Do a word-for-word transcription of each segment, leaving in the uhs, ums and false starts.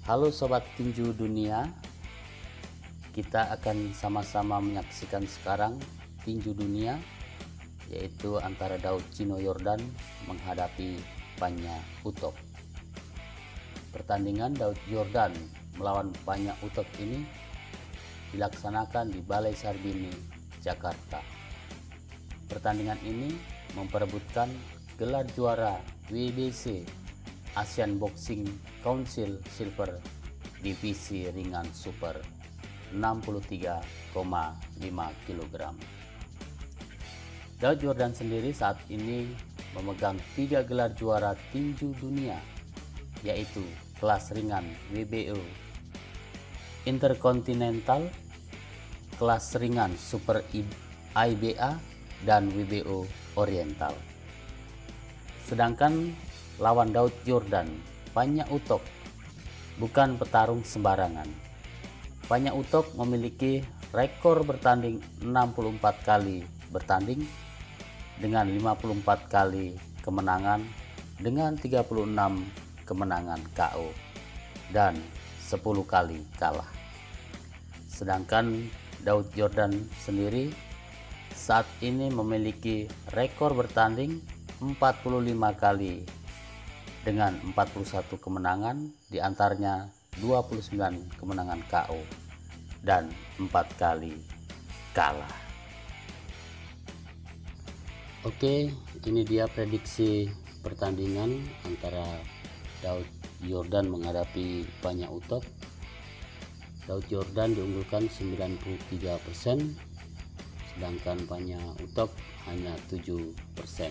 Halo Sobat Tinju Dunia, kita akan sama-sama menyaksikan sekarang tinju dunia, yaitu antara Daud Chino Yordan menghadapi Panya Utok. Pertandingan Daud Yordan melawan Panya Utok ini dilaksanakan di Balai Sarbini, Jakarta. Pertandingan ini memperebutkan gelar juara W B C Asian Boxing Council Silver divisi ringan super enam puluh tiga koma lima kilogram. Daud Yordan sendiri saat ini memegang tiga gelar juara tinju dunia, yaitu kelas ringan W B O Intercontinental, kelas ringan Super I B A, dan W B O Oriental. Sedangkan lawan Daud Yordan, Panya Utok, bukan petarung sembarangan. Panya Utok memiliki rekor bertanding enam puluh empat kali bertanding dengan lima puluh empat kali kemenangan dengan tiga puluh enam kemenangan K O dan sepuluh kali kalah. Sedangkan Daud Yordan sendiri saat ini memiliki rekor bertanding empat puluh lima kali dengan empat puluh satu kemenangan, diantaranya dua puluh sembilan kemenangan K O dan empat kali kalah. Oke, ini dia prediksi pertandingan antara Daud Yordan menghadapi Panya Utok. Daud Yordan diunggulkan sembilan puluh tiga persen, sedangkan Panya Utok hanya tujuh persen.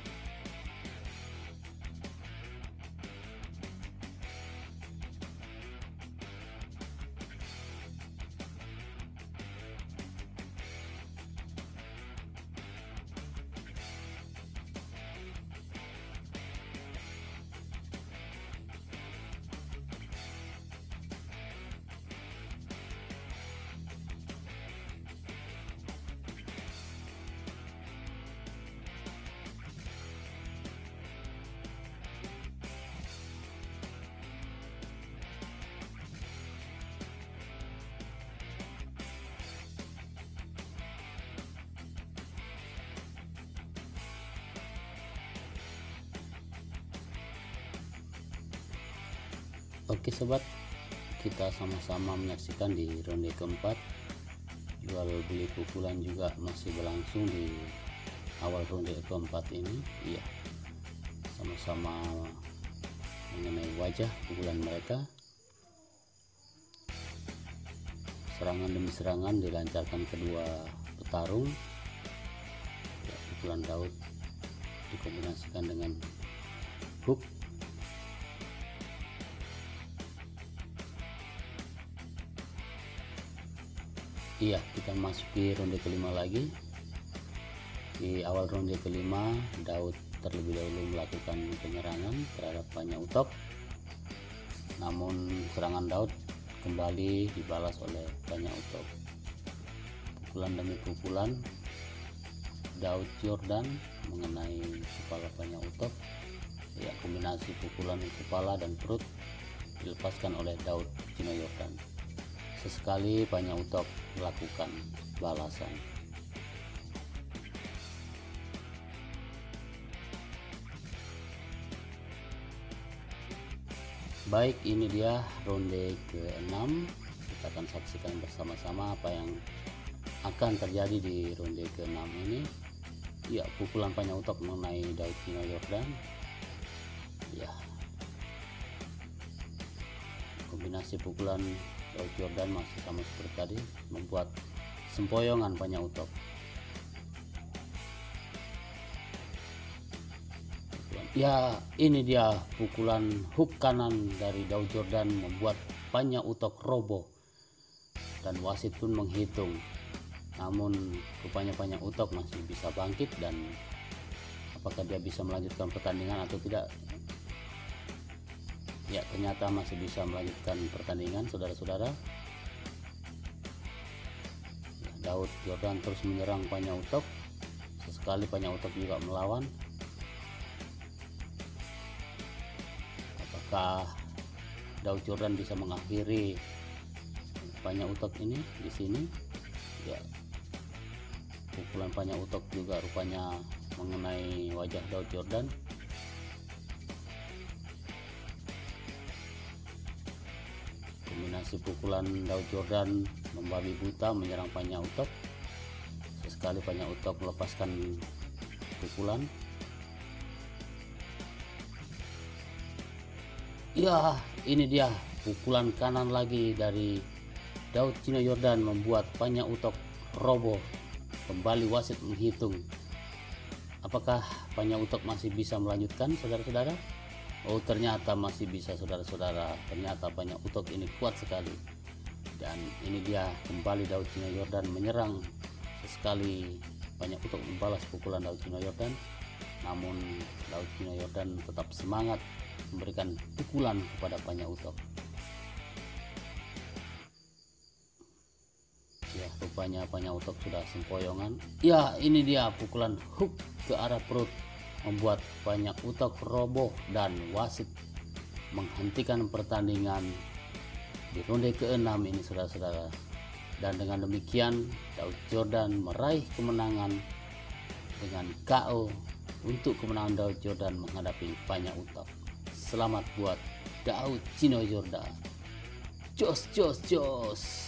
Oke sobat, kita sama-sama menyaksikan di ronde keempat. Jual beli pukulan juga masih berlangsung di awal ronde keempat ini. Iya, sama-sama mengenai wajah pukulan mereka. Serangan demi serangan dilancarkan kedua petarung. Ya, pukulan Daud dikombinasikan dengan hook. Iya, kita masuki ronde kelima lagi. Di awal ronde kelima, Daud terlebih dahulu melakukan penyerangan terhadap Panya Utok. Namun serangan Daud kembali dibalas oleh Panya Utok. Pukulan demi pukulan Daud Yordan mengenai kepala Panya Utok. Ya, kombinasi pukulan kepala dan perut dilepaskan oleh Daud Chino Yordan. Sesekali Panya Utok melakukan balasan. Baik, ini dia ronde keenam. Kita akan saksikan bersama-sama apa yang akan terjadi di ronde keenam ini. Ya, pukulan Panya Utok mengenai Daud Chino Yordan. Ya, kombinasi pukulan Daud Yordan masih sama seperti tadi, membuat sempoyongan Panya Utok. Ya, ini dia pukulan hook kanan dari Daud Yordan membuat Panya Utok roboh, dan wasit pun menghitung. Namun rupanya Panya Utok masih bisa bangkit, dan apakah dia bisa melanjutkan pertandingan atau tidak? Ya, ternyata masih bisa melanjutkan pertandingan, saudara-saudara. Daud Yordan terus menyerang Panya Utok. Sesekali Panya Utok juga melawan. Apakah Daud Yordan bisa mengakhiri banyak utok ini di sini. Ya, pukulan banyak utok juga rupanya mengenai wajah Daud Yordan. Kombinasi pukulan Daud Yordan membabi buta menyerang banyak utok. Sesekali banyak utok melepaskan pukulan. Ya, ini dia pukulan kanan lagi dari Daud Chino Yordan membuat banyak utok roboh. Kembali wasit menghitung. Apakah banyak utok masih bisa melanjutkan, saudara-saudara? Oh, ternyata masih bisa, saudara-saudara. Ternyata banyak utok ini kuat sekali. Dan ini dia kembali Daud Chino Yordan menyerang. Sesekali banyak utok membalas pukulan Daud Chino Yordan. Namun Daud Chino Yordan tetap semangat memberikan pukulan kepada banyak utok. Ya, rupanya banyak utok sudah sempoyongan. Ya, ini dia pukulan hook ke arah perut membuat banyak utok roboh dan wasit menghentikan pertandingan di ronde keenam ini, saudara-saudara. Dan dengan demikian Daud Yordan meraih kemenangan dengan K O untuk kemenangan Daud Yordan menghadapi banyak utok. Selamat buat Daud Chino Yordan. Jos jos jos.